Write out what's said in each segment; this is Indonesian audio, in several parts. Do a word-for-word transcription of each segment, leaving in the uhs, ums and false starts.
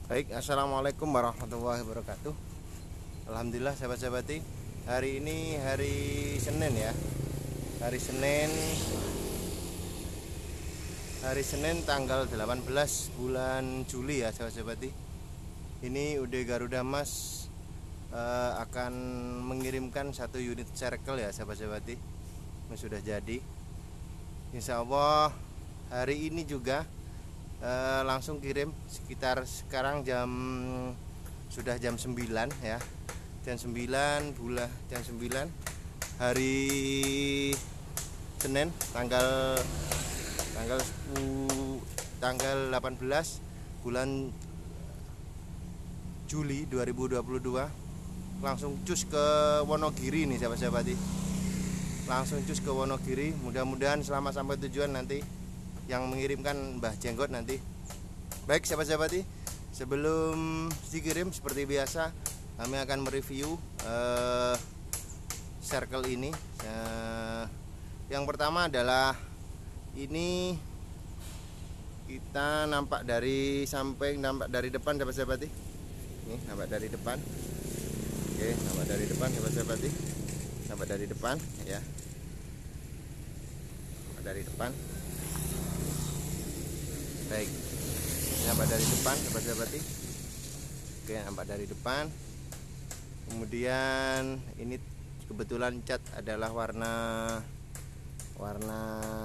Baik, assalamualaikum warahmatullahi wabarakatuh. Alhamdulillah sahabat-sahabati, hari ini hari Senin ya. Hari Senin Hari Senin tanggal delapan belas bulan Juli ya sahabat-sahabati. Ini U D Garuda Mas eh, akan mengirimkan satu unit circle ya sahabat-sahabati. Ini sudah jadi. Insya Allah hari ini juga Uh, langsung kirim sekitar sekarang jam sudah jam sembilan ya, jam sembilan bulan jam sembilan hari Senin tanggal tanggal sepuluh tanggal delapan belas bulan Juli dua ribu dua puluh dua. Langsung cus ke Wonogiri nih sahabat-sahabati, langsung cus ke Wonogiri. Mudah-mudahan selamat sampai tujuan nanti. Yang mengirimkan Mbah Jenggot nanti. Baik sahabat-sahabati, sebelum dikirim seperti biasa kami akan mereview uh, circle ini. uh, Yang pertama adalah ini kita nampak dari samping, nampak dari depan sahabat-sahabati. Ini nampak dari depan. Oke, nampak dari depan sahabat-sahabati. Nampak dari depan ya. Nampak dari depan. Baik, nampak dari depan sahabat-sahabati. Oke, nampak dari depan. Kemudian ini kebetulan cat adalah warna warna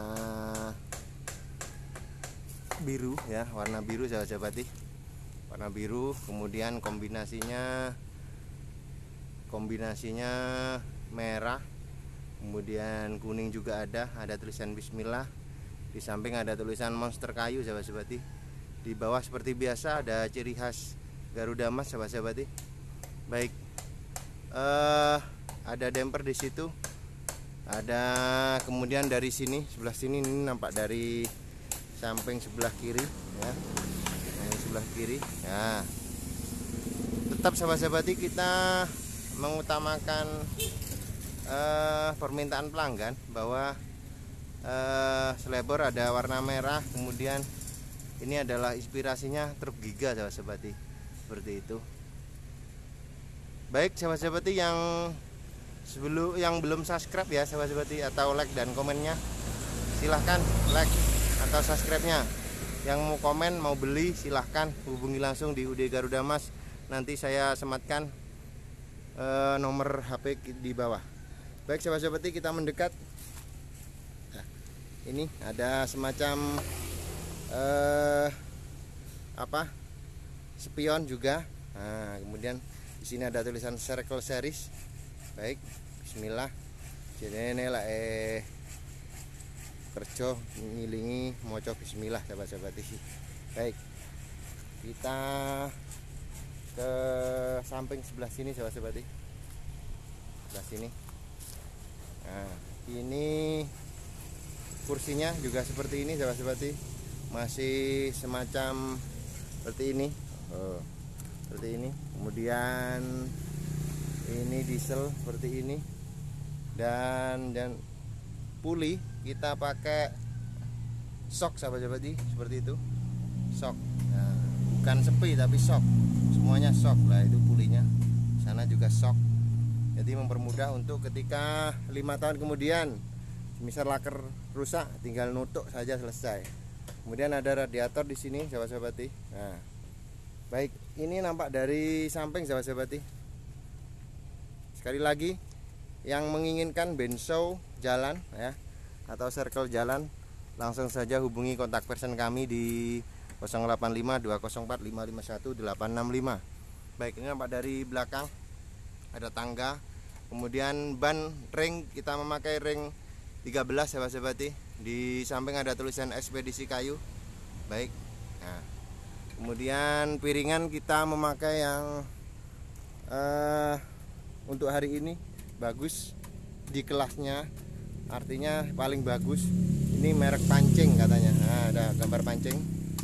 biru ya, warna biru sahabat-sahabati. Warna biru, kemudian kombinasinya kombinasinya merah, kemudian kuning juga ada, ada tulisan Bismillah. Di samping ada tulisan monster kayu sahabat-sahabati. Di bawah seperti biasa ada ciri khas Garuda Mas sahabat-sahabati. Baik, uh, ada damper di situ. Ada kemudian dari sini sebelah sini ini nampak dari samping sebelah kiri ya. Nah, sebelah kiri. Nah, tetap sahabat-sahabati kita mengutamakan uh, permintaan pelanggan bahwa Uh, selebor ada warna merah, kemudian ini adalah inspirasinya truk Giga sahabat-sahabati, seperti itu. Baik sahabat-sahabati, yang sebelum yang belum subscribe ya sahabat-sahabati, atau like dan komennya silahkan like atau subscribe-nya. Yang mau komen mau beli silahkan hubungi langsung di U D Garuda Mas, nanti saya sematkan uh, nomor H P di bawah. Baik sahabat-sahabati, kita mendekat. Ini ada semacam eh, apa spion juga. Nah, kemudian di sini ada tulisan circle series. Baik, Bismillah. Jadi ini lah eh kerja ngilingi moco Bismillah sahabat-sahabat. Baik, kita ke samping sebelah sini sahabat-sahabat. Sebelah sini. Nah, ini kursinya juga seperti ini sahabat-sahabati, masih semacam seperti ini. Oh, seperti ini. Kemudian ini diesel seperti ini, dan dan puli kita pakai shock sahabat-sahabati, seperti itu, shock. Nah, bukan sepi tapi shock, semuanya shock lah itu pulinya. Sana juga shock, jadi mempermudah untuk ketika lima tahun kemudian misal laker rusak tinggal nutuk saja selesai. Kemudian ada radiator di sini sahabat-sahabati. Nah, baik, ini nampak dari samping sahabat-sahabati. Sekali lagi, yang menginginkan benso jalan ya atau circle jalan, langsung saja hubungi kontak person kami di nol delapan lima dua nol empat lima lima satu delapan enam lima. Baik, ini nampak dari belakang ada tangga. Kemudian ban ring kita memakai ring tiga belas sahabat-sahabati. Di samping ada tulisan ekspedisi kayu. Baik. Nah, kemudian piringan kita memakai yang uh, untuk hari ini bagus di kelasnya, artinya paling bagus. Ini merek pancing katanya. Nah, ada gambar pancing.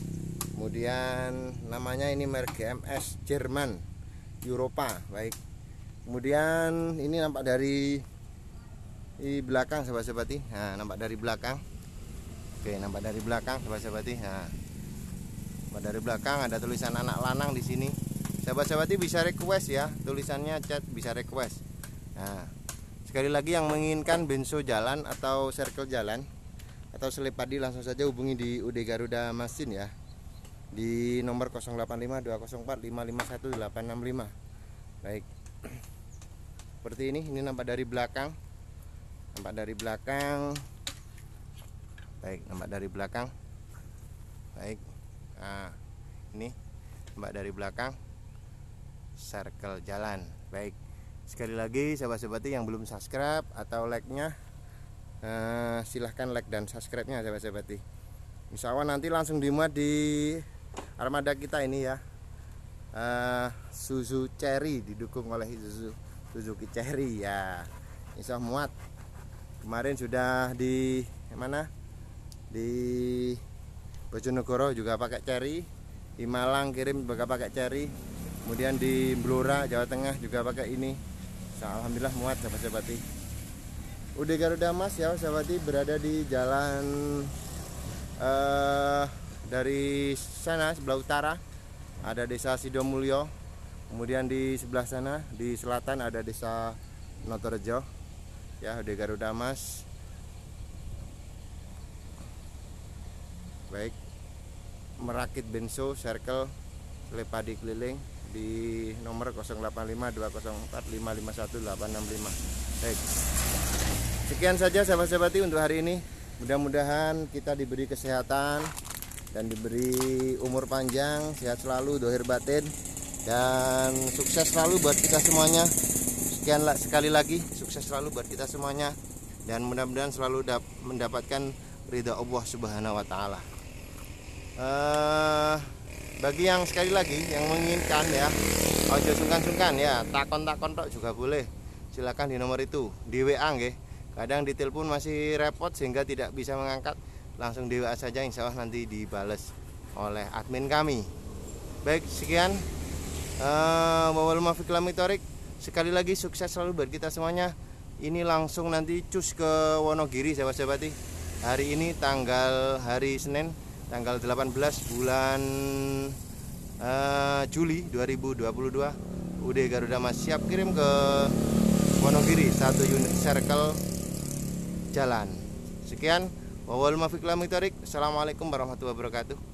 Kemudian namanya ini merek G M S Jerman Eropa. Baik. Kemudian ini nampak dari di belakang sahabat-sahabati. Nah, nampak dari belakang. Oke, nampak dari belakang sahabat-sahabati. Nah, Dari belakang ada tulisan anak lanang di sini. Sahabat-sahabati bisa request ya, tulisannya chat bisa request. Nah, sekali lagi yang menginginkan benso jalan atau circle jalan atau selip padi langsung saja hubungi di U D Garuda Masin ya. Di nomor nol delapan lima dua nol empat lima lima satu delapan enam lima. Baik. Seperti ini, ini nampak dari belakang. Nampak dari belakang. Baik, nampak dari belakang. Baik. Nah, ini nampak dari belakang. Circle jalan. Baik. Sekali lagi sahabat-sahabati yang belum subscribe atau like-nya, eh, silahkan like dan subscribe-nya sahabat-sahabati. Insya Allah nanti langsung dimuat di armada kita ini ya. Eh, Suzuki Cherry didukung oleh Suzuki Suzuki Cherry ya. Insya Allah muat. Kemarin sudah di mana? Di Bojonegoro juga pakai Cherry. Di Malang kirim juga pakai Cherry. Kemudian di Blora Jawa Tengah juga pakai ini. Alhamdulillah muat sahabat-sahabati. U D Garuda Mas ya sahabati berada di jalan eh, dari sana sebelah utara ada desa Sidomulyo. Kemudian di sebelah sana di selatan ada desa Notorejo. Ya, U D Garuda Mas. Baik. Merakit benso circle selip padi keliling di nomor nol delapan lima dua nol empat lima lima satu delapan enam lima. Baik. Sekian saja sahabat-sahabati untuk hari ini. Mudah-mudahan kita diberi kesehatan dan diberi umur panjang, sehat selalu, dohir batin, dan sukses selalu buat kita semuanya. Sekian sekali lagi, sukses selalu buat kita semuanya, dan mudah-mudahan selalu mendapatkan ridha Allah Subhanahu wa taala. Uh, bagi yang sekali lagi yang menginginkan ya, ojo sungkan-sungkan ya, takon-takon tok juga boleh. Silakan di nomor itu, di W A nggih. Kadang di telepon masih repot sehingga tidak bisa mengangkat. Langsung di W A saja, insya Allah nanti dibales oleh admin kami. Baik, sekian. Wawal muwaffiq ila thoriq. Sekali lagi sukses selalu buat kita semuanya. Ini langsung nanti cus ke Wonogiri sahabat-sahabati. Hari ini tanggal hari Senin tanggal delapan belas bulan uh, Juli dua ribu dua puluh dua. U D Garuda Mas siap kirim ke Wonogiri satu unit circle jalan. Sekian. Wawal muwaffiq ila thoriq. Assalamualaikum warahmatullahi wabarakatuh.